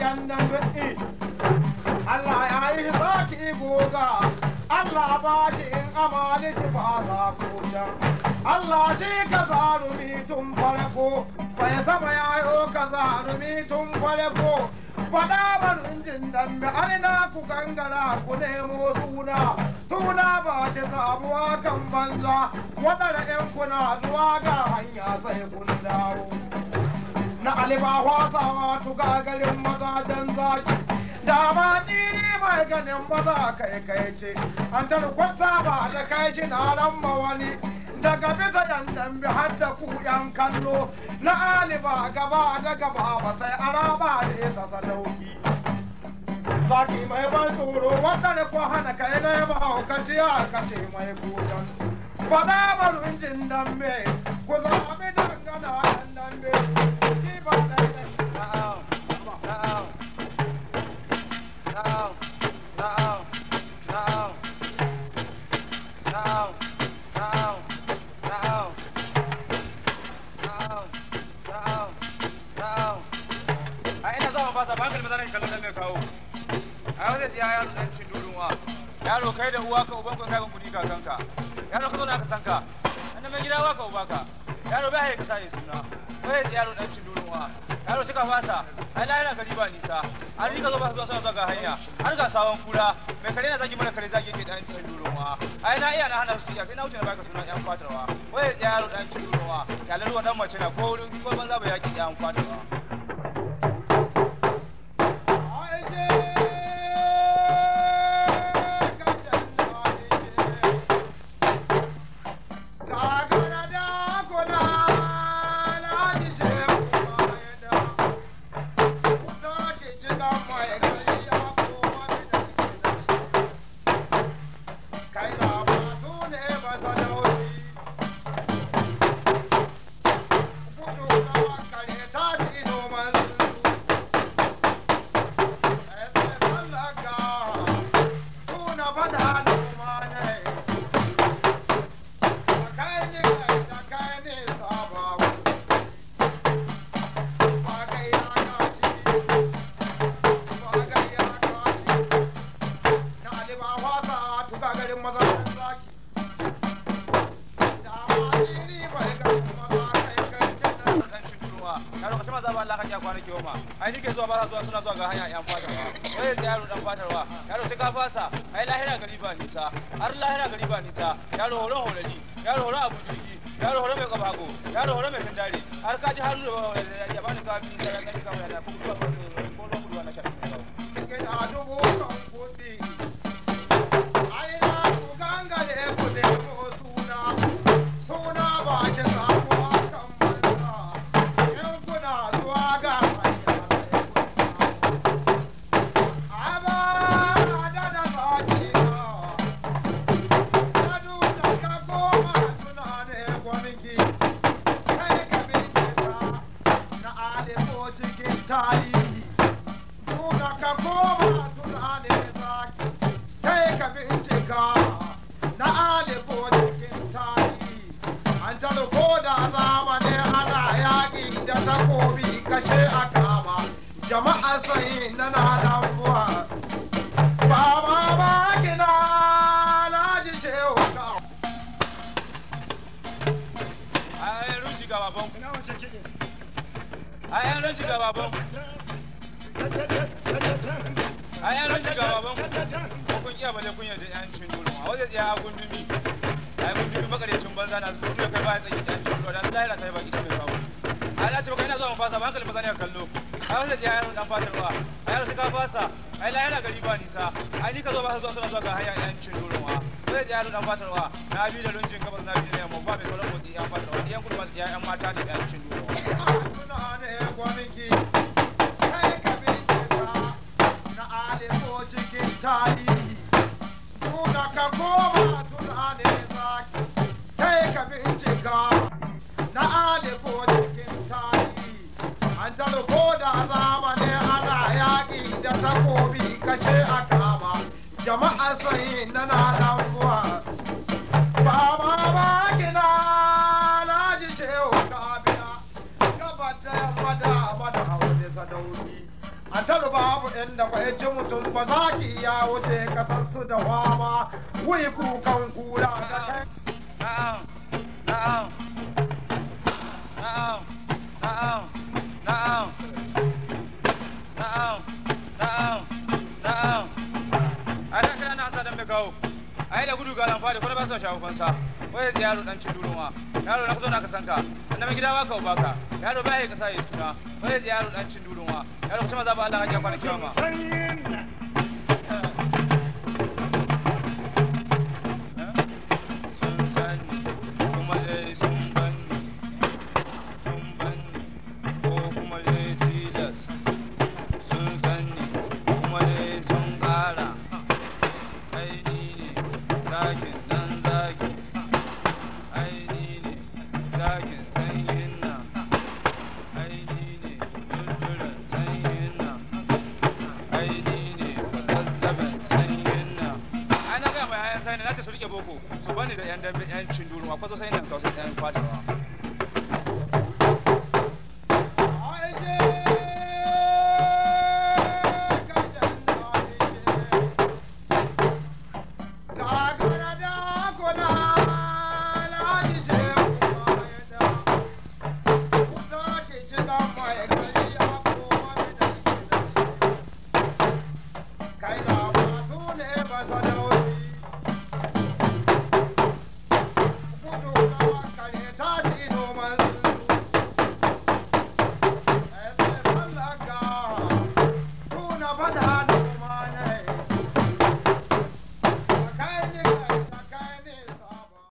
yan nan gaɗi Allah ya yi zaki goga Allah ba shi in amali shi ba za ku can Allah shi ka zarumi tun farko bai sama ya yi ka zarumi tun farko faɗa barin jin dambe alina ku gangara ku nemo suna ba ce sabuwa kan banza waɗanda ‘yan kuna zuwa ga hanya sai kun dawo na aliba wasawa tuga garin maza don zaki dama jini mai ganin maza kai ce an tarkwata ba da kai shi na ramba wani daga bisa yan dambe har da ku yan kallo na aliba gaba da gaba ba sai araba da ya sasa dauki zaki mai ban tsoro wadda ko hana kai na ba haukaci a kashe mai kutan fada barin jin dambe ku zaɓi dangana yan dambe shi ba da yaro kai da uwa ka uban ka kai ban kudi kakanka yaro ka zo na ka sanka annan mai gida uwa ka uba ka yaro bai ka sai suna kai yaro dan cin durunwa yaro cika fasa ai lahira gari ba nisa an rika zo ba zuwa ga hanya har ga sawon kura mai kare na zagi mana kare zagi ke dan cin durunwa ai na iya na hana su iya sai na wuce na baka suna yan kwatarwa kai yaro dan cin durunwa ya laluwa dan mace na ko wurin ko banza ba yaki yan kwatarwa ai nike zuwa ba zuwa suna zuwa ga hanya yan fatarwa wai yaro dan fatarwa yaro sai ka fasa ai lahira gari ba nisa har lahira gari ba nisa yaro horon horari yaro horon abu jirgi yaro horon mai kabago yaro horon mai tandare har ka ji har ya bani ka bi da ka ka da ku ko ko na shafi ke da dogo kan kodi ai na ku ganga da ku da ko suna ba ke samuwa kan banza yan kuna zuwa ga jama'a sai na damuwa ba gina na ji cewa ka ai ruji ga babon ai ruji ga babon ai ruji ga babon ko kun iya bale kun yadda yancin dole a waje ya gundumi ai gundumi makarecin banza na su kai ba tsayi yancin dole dan lahira kai ba gidan mai kawo ai na ce ba kai na zo mu fasa ba hankali maza ne kallo ai wanda ya yaro dan fatarwa ai yaro sai ka fasa ai la yana gari ba nisa ai ni ka zo ba zuwa suna zuwa ga hanya yancin durunwa sai ya yaro dan fatarwa na bi da lunjin gabas na bi da yamma ba mai sauran motsi yan fatarwa yan kudu ba yan mata ne yancin durunwa suna ne gwaniki kai ka bi ta na alifo cikin tarihi tuna ka koma tuna ne zaki kai ka bincika na alifo cikin tarihi an talo ko da zamani ana yaƙi da takobi kashe a kama jama'a sai na damuwa ba gina na ji cewa kabila gaba da yamma da mada hawa da sadauri an talo babu inda bai ci mutum ba zaki ya wuce kasar su da fama wai kukan kura da kai. Na'am, na'am, na'am, na'am, na'am, na'am, na'am, na'am. Ai da kana na sadan me kawo. Ai da gudu ga lan fadi ko ba so shawo kansa. Wai yaro dan cin duruma. Yaro na kuzo na kasanka. Annabi gida baka baka. Yaro bai ka sai suna. Wai yaro dan cin duruma. Yaro kuma za ba Allah hajja kwana kiyama. Su bani da yan dambe yan cin duru akwai sosai nan kawai yan fadawa